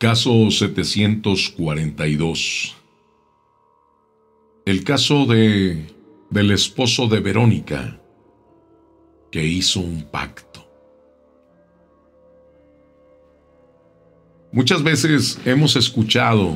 Caso 742. El caso del esposo de Verónica que hizo un pacto. Muchas veces hemos escuchado,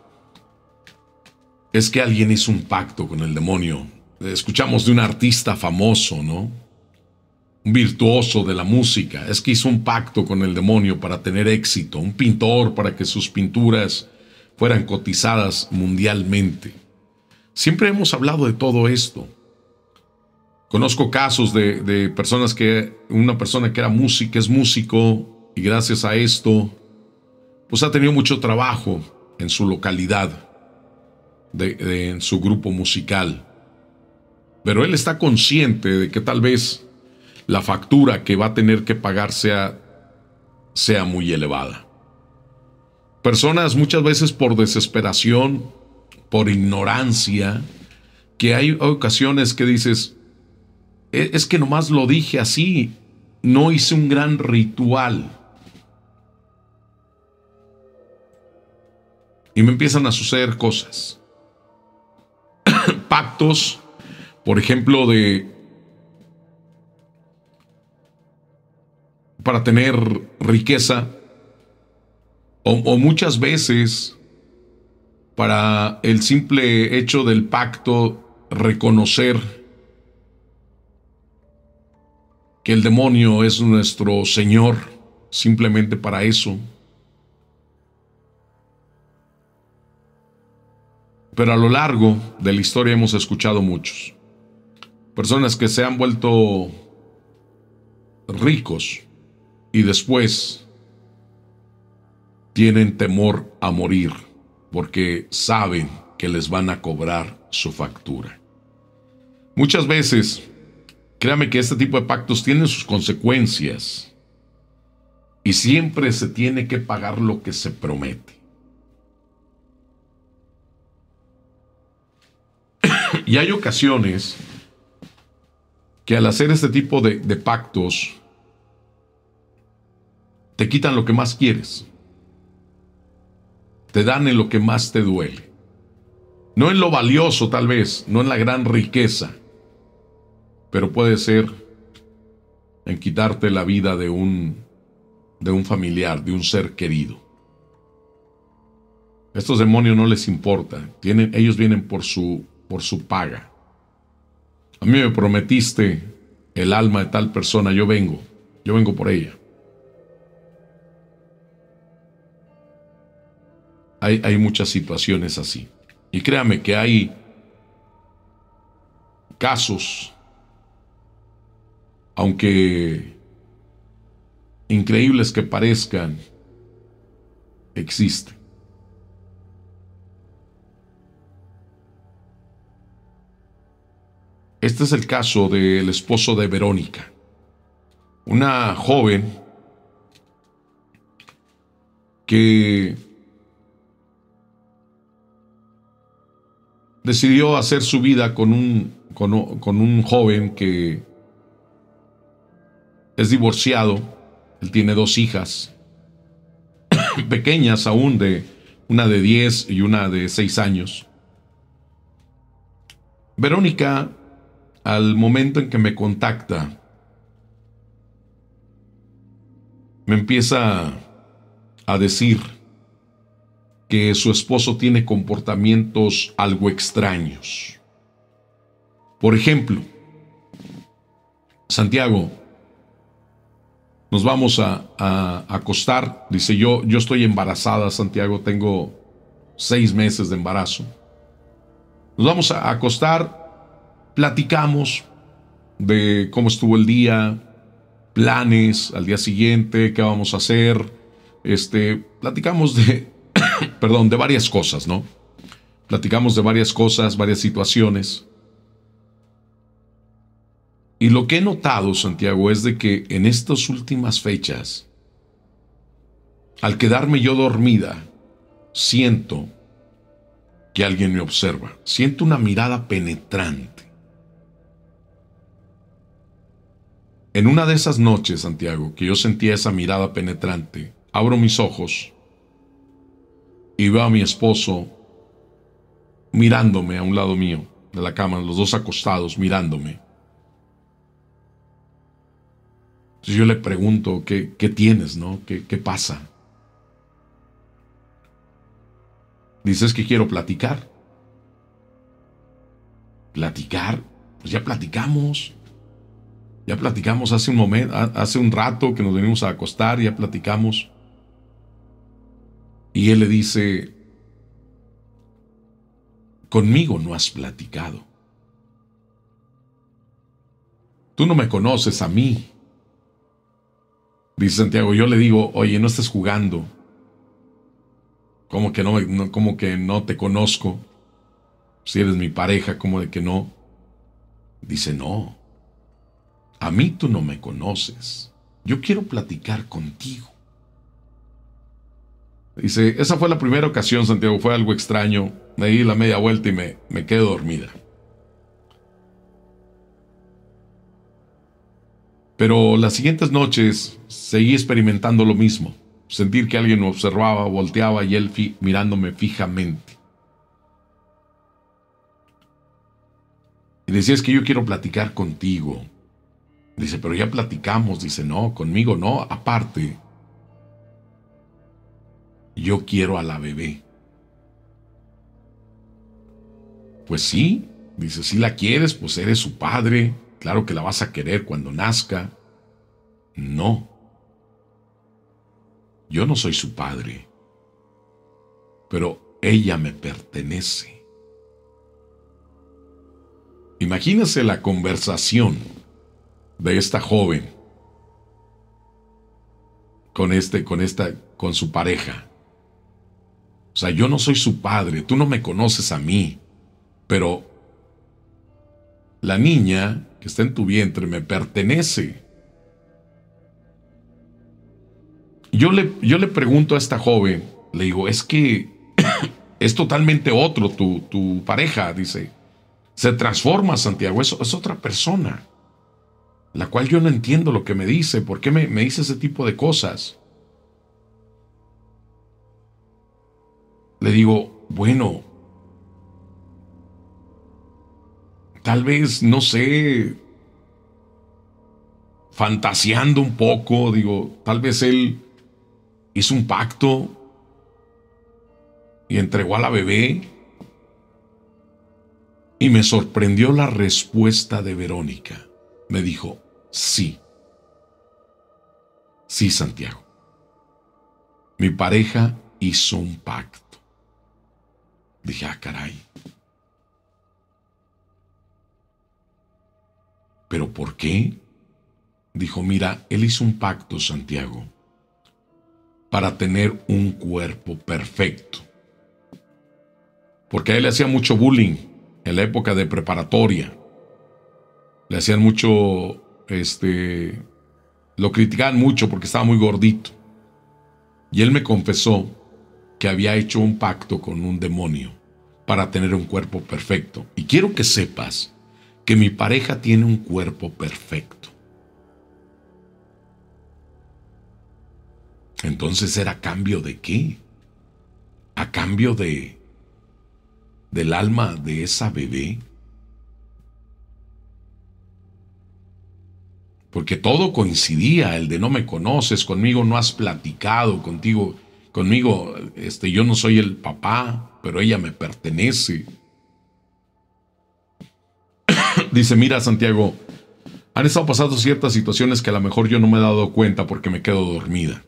es que alguien hizo un pacto con el demonio. Escuchamos de un artista famoso, ¿no? Un virtuoso de la música, es que hizo un pacto con el demonio para tener éxito, un pintor para que sus pinturas fueran cotizadas mundialmente. Siempre hemos hablado de todo esto. Conozco casos de personas una persona que era música, es músico, y gracias a esto, pues ha tenido mucho trabajo en su localidad, en su grupo musical. Pero él está consciente de que tal vez la factura que va a tener que pagar sea muy elevada. Personas muchas veces por desesperación, por ignorancia, que hay ocasiones que dices, es que nomás lo dije así, no hice un gran ritual. Y me empiezan a suceder cosas. Pactos, por ejemplo, para tener riqueza, o muchas veces para el simple hecho del pacto reconocer que el demonio es nuestro Señor, simplemente para eso. Pero a lo largo de la historia hemos escuchado muchos. Personas que se han vuelto ricos y después tienen temor a morir porque saben que les van a cobrar su factura. Muchas veces, créame que este tipo de pactos tienen sus consecuencias y siempre se tiene que pagar lo que se promete. Y hay ocasiones que al hacer este tipo de pactos te quitan lo que más quieres. Te dan en lo que más te duele. No en lo valioso tal vez, no en la gran riqueza, pero puede ser en quitarte la vida de un familiar, de un ser querido. A estos demonios no les importa, ellos vienen por su paga. A mí me prometiste el alma de tal persona, yo vengo por ella. Hay muchas situaciones así. Y créame que hay casos, aunque increíbles que parezcan, existen. Este es el caso del esposo de Verónica, una joven que decidió hacer su vida con un joven que es divorciado. Él tiene 2 hijas, pequeñas aún, una de 10 y una de 6 años. Verónica, al momento en que me contacta, me empieza a decir que su esposo tiene comportamientos algo extraños. Por ejemplo, Santiago, nos vamos a acostar. Dice, yo estoy embarazada, Santiago, tengo 6 meses de embarazo. Nos vamos a acostar, platicamos de cómo estuvo el día, planes al día siguiente, qué vamos a hacer. Platicamos de varias cosas, ¿no? Platicamos de varias cosas, varias situaciones. Y lo que he notado, Santiago, es de que en estas últimas fechas, al quedarme yo dormida, siento que alguien me observa. Siento una mirada penetrante. En una de esas noches, Santiago, que yo sentía esa mirada penetrante, abro mis ojos y veo a mi esposo mirándome a un lado mío de la cama, los dos acostados mirándome. Entonces yo le pregunto, ¿qué tienes, no? ¿Qué pasa? Dice, es que quiero platicar. ¿Platicar? Pues ya platicamos. Ya platicamos hace un momento, hace un rato que nos venimos a acostar, ya platicamos. Y él le dice, conmigo no has platicado. Tú no me conoces a mí. Dice Santiago, yo le digo, oye, no estés jugando. ¿Cómo que no te conozco? Si eres mi pareja, ¿cómo de que no? Dice, no. A mí tú no me conoces. Yo quiero platicar contigo. Dice, esa fue la primera ocasión, Santiago, fue algo extraño. Me di la media vuelta y me quedé dormida. Pero las siguientes noches seguí experimentando lo mismo. Sentir que alguien me observaba, volteaba y él mirándome fijamente. Y decía, es que yo quiero platicar contigo. Dice, pero ya platicamos. Dice, no, conmigo no, aparte. Yo quiero a la bebé. Pues sí, dice, si la quieres, pues eres su padre. Claro que la vas a querer cuando nazca. No. Yo no soy su padre. Pero ella me pertenece. Imagínese la conversación de esta joven con su pareja. O sea, yo no soy su padre, tú no me conoces a mí, pero la niña que está en tu vientre me pertenece. Yo le pregunto a esta joven, le digo, es que es totalmente otro tu pareja, dice. Se transforma, Santiago, es otra persona, la cual yo no entiendo lo que me dice. ¿Por qué me dice ese tipo de cosas? Le digo, bueno, tal vez, no sé, fantaseando un poco, digo, tal vez él hizo un pacto y entregó a la bebé. Y me sorprendió la respuesta de Verónica. Me dijo, sí. Sí, Santiago. Mi pareja hizo un pacto. Dije, ah, caray. ¿Pero por qué? Dijo, mira, él hizo un pacto, Santiago, para tener un cuerpo perfecto. Porque a él le hacía mucho bullying en la época de preparatoria. Le hacían mucho, lo criticaban mucho porque estaba muy gordito. Y él me confesó que había hecho un pacto con un demonio para tener un cuerpo perfecto. Y quiero que sepas que mi pareja tiene un cuerpo perfecto. Entonces, ¿era a cambio de qué? A cambio del alma de esa bebé. Porque todo coincidía, el de no me conoces, conmigo no has platicado, conmigo, yo no soy el papá, pero ella me pertenece. Dice, mira, Santiago, han estado pasando ciertas situaciones que a lo mejor yo no me he dado cuenta porque me quedo dormida.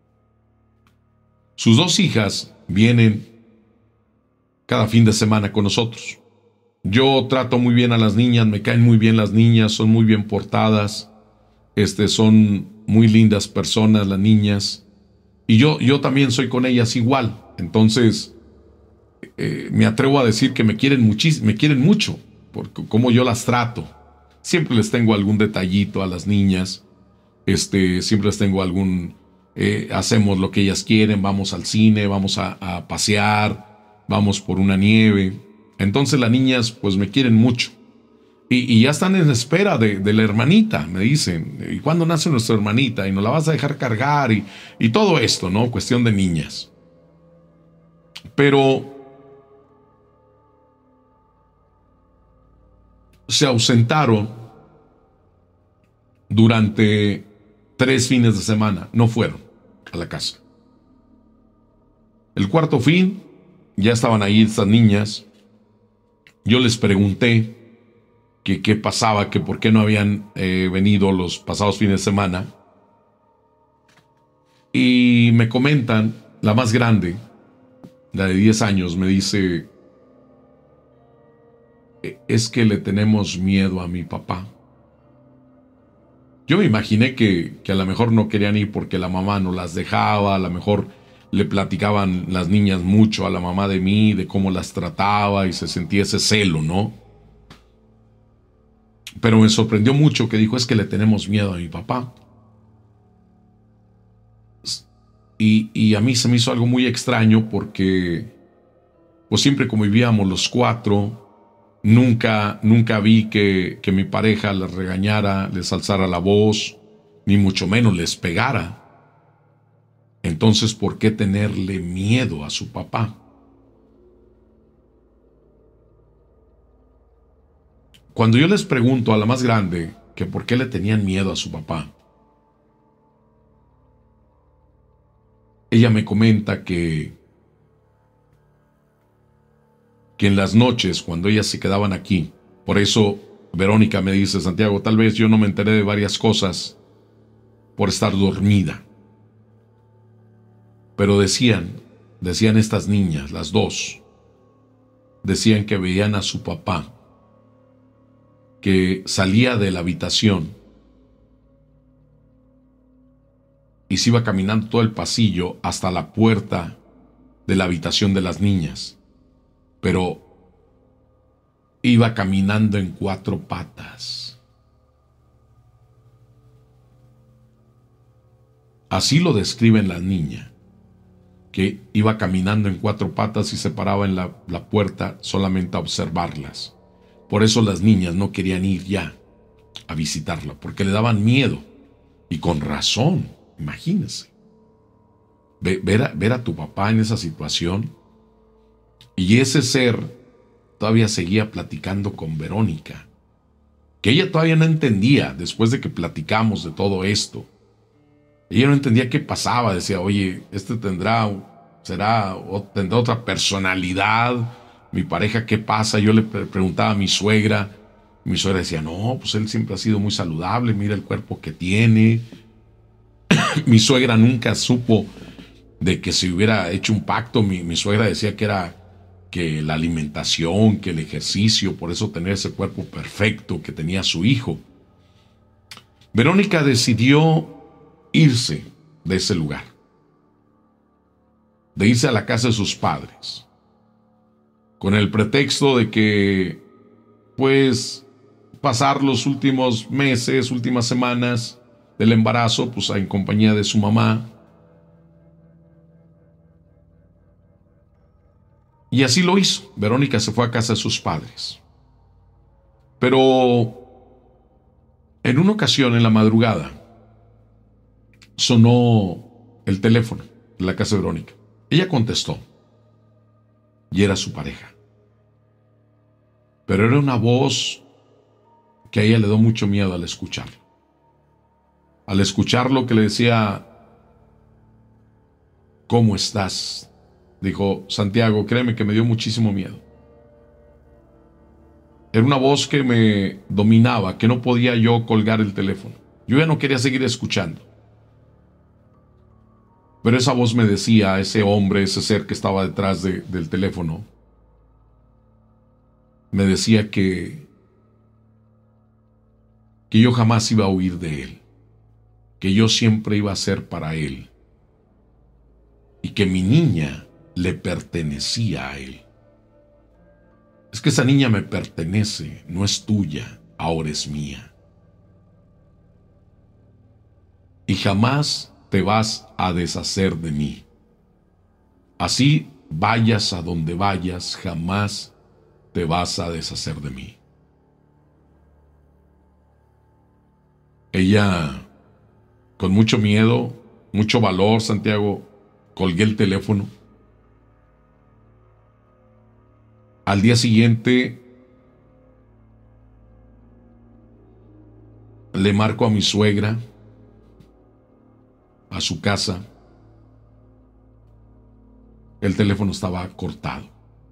Sus dos hijas vienen cada fin de semana con nosotros. Yo trato muy bien a las niñas, me caen muy bien las niñas, son muy bien portadas, son muy lindas personas las niñas, y yo también soy con ellas igual. Entonces me atrevo a decir que me quieren mucho, porque como yo las trato. Siempre les tengo algún detallito a las niñas, siempre les tengo hacemos lo que ellas quieren, vamos al cine, vamos a pasear, vamos por una nieve. Entonces las niñas pues me quieren mucho. Y ya están en espera de la hermanita, me dicen. ¿Y cuándo nace nuestra hermanita? Y nos la vas a dejar cargar y todo esto, ¿no? Cuestión de niñas. Pero se ausentaron durante 3 fines de semana. No fueron a la casa. El cuarto fin, ya estaban ahí estas niñas. Yo les pregunté que qué pasaba, que por qué no habían venido los pasados fines de semana. Y me comentan, la más grande, la de 10 años, me dice, es que le tenemos miedo a mi papá. Yo me imaginé que a lo mejor no querían ir porque la mamá no las dejaba, a lo mejor le platicaban las niñas mucho a la mamá de mí, de cómo las trataba y se sentía ese celo, ¿no? Pero me sorprendió mucho que dijo, es que le tenemos miedo a mi papá. Y a mí se me hizo algo muy extraño porque pues siempre convivíamos los 4, nunca vi que mi pareja les regañara, les alzara la voz, ni mucho menos les pegara. Entonces, ¿por qué tenerle miedo a su papá? Cuando yo les pregunto a la más grande que por qué le tenían miedo a su papá, ella me comenta que en las noches, cuando ellas se quedaban aquí, por eso Verónica me dice, Santiago, tal vez yo no me enteré de varias cosas por estar dormida. Pero decían estas niñas, las 2, decían que veían a su papá, que salía de la habitación y se iba caminando todo el pasillo hasta la puerta de la habitación de las niñas, pero iba caminando en 4 patas. Así lo describen las niñas, que iba caminando en 4 patas y se paraba en la puerta solamente a observarlas. Por eso las niñas no querían ir ya a visitarla, porque le daban miedo. Y con razón, imagínense. Ver a tu papá en esa situación. Y ese ser todavía seguía platicando con Verónica, que ella todavía no entendía, después de que platicamos de todo esto. Ella no entendía qué pasaba, decía, oye, tendrá otra personalidad, mi pareja, ¿qué pasa? Yo le preguntaba a mi suegra decía, no, pues él siempre ha sido muy saludable, mira el cuerpo que tiene. Mi suegra nunca supo de que se hubiera hecho un pacto. Mi suegra decía que era que la alimentación, que el ejercicio, por eso tener ese cuerpo perfecto que tenía su hijo. Verónica decidió irse de ese lugar, de irse a la casa de sus padres, con el pretexto de que, pues, pasar los últimos meses, últimas semanas del embarazo, pues, en compañía de su mamá. Y así lo hizo. Verónica se fue a casa de sus padres. Pero en una ocasión, en la madrugada, sonó el teléfono de la casa de Verónica. Ella contestó. Y era su pareja. Pero era una voz que a ella le dio mucho miedo al escucharlo. Al escucharlo, que le decía, ¿cómo estás? Dijo, Santiago, créeme que me dio muchísimo miedo. Era una voz que me dominaba, que no podía yo colgar el teléfono. Yo ya no quería seguir escuchando. Pero esa voz me decía, ese hombre, ese ser que estaba detrás del teléfono, me decía que yo jamás iba a huir de él, que yo siempre iba a ser para él, y que mi niña le pertenecía a él. Es que esa niña me pertenece, no es tuya, ahora es mía. Y jamás te vas a deshacer de mí. Así vayas a donde vayas, jamás te vas a deshacer de mí. Ella, con mucho miedo, mucho valor, Santiago, colgué el teléfono. Al día siguiente le marco a mi suegra, a su casa. El teléfono estaba cortado.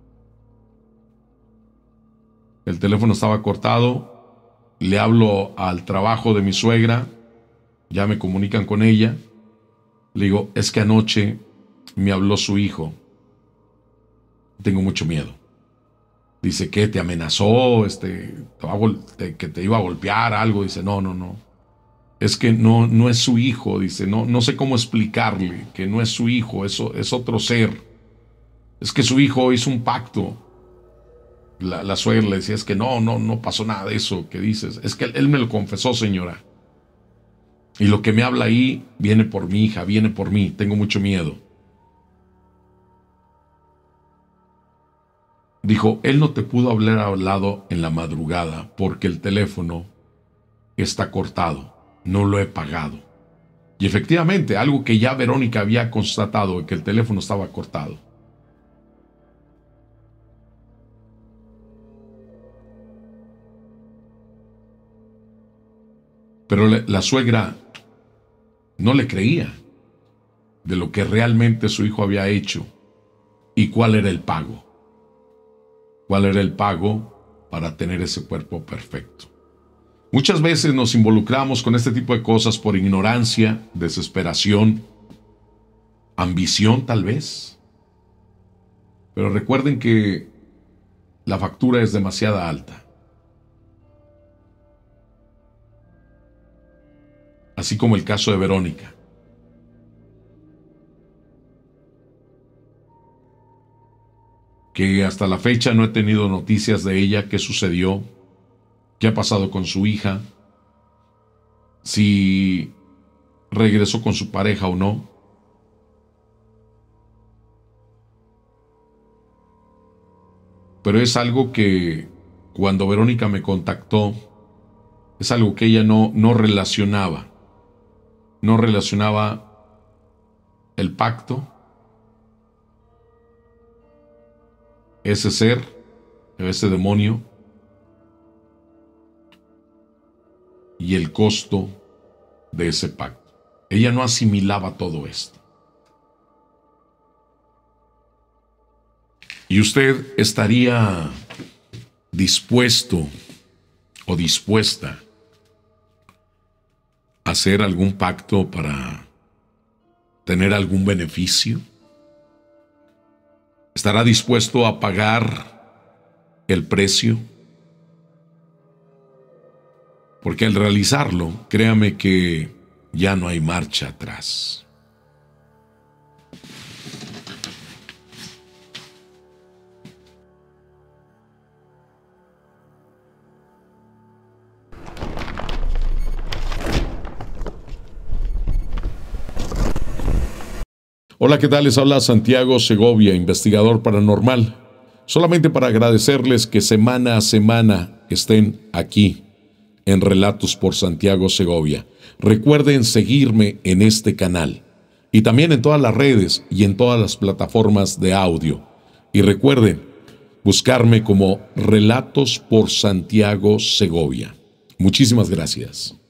El teléfono estaba cortado. Le hablo al trabajo de mi suegra. Ya me comunican con ella. Le digo, es que anoche me habló su hijo. Tengo mucho miedo. Dice, ¿qué? ¿Te amenazó? Que te iba a golpear algo. Dice, no. Es que no es su hijo. Dice, no sé cómo explicarle que no es su hijo, eso es otro ser. Es que su hijo hizo un pacto. La suegra le decía, es que no pasó nada de eso que dices. Es que él me lo confesó, señora. Y lo que me habla ahí viene por mi hija, viene por mí. Tengo mucho miedo. Dijo, él no te pudo haber hablado en la madrugada porque el teléfono está cortado. No lo he pagado. Y efectivamente, algo que ya Verónica había constatado, que el teléfono estaba cortado. Pero la suegra no le creía de lo que realmente su hijo había hecho y cuál era el pago. ¿Cuál era el pago para tener ese cuerpo perfecto? Muchas veces nos involucramos con este tipo de cosas por ignorancia, desesperación, ambición tal vez. Pero recuerden que la factura es demasiado alta. Así como el caso de Verónica. Que hasta la fecha no he tenido noticias de ella, qué sucedió, qué ha pasado con su hija, si regresó con su pareja o no. Pero es algo que cuando Verónica me contactó, es algo que ella no relacionaba. No relacionaba el pacto, ese ser, ese demonio, y el costo de ese pacto. Ella no asimilaba todo esto. ¿Y usted estaría dispuesto o dispuesta a hacer algún pacto para tener algún beneficio? ¿Estará dispuesto a pagar el precio? Porque al realizarlo, créame que ya no hay marcha atrás. Hola, ¿qué tal? Les habla Santiago Segovia, investigador paranormal. Solamente para agradecerles que semana a semana estén aquí en Relatos por Santiago Segovia. Recuerden seguirme en este canal y también en todas las redes y en todas las plataformas de audio. Y recuerden buscarme como Relatos por Santiago Segovia. Muchísimas gracias.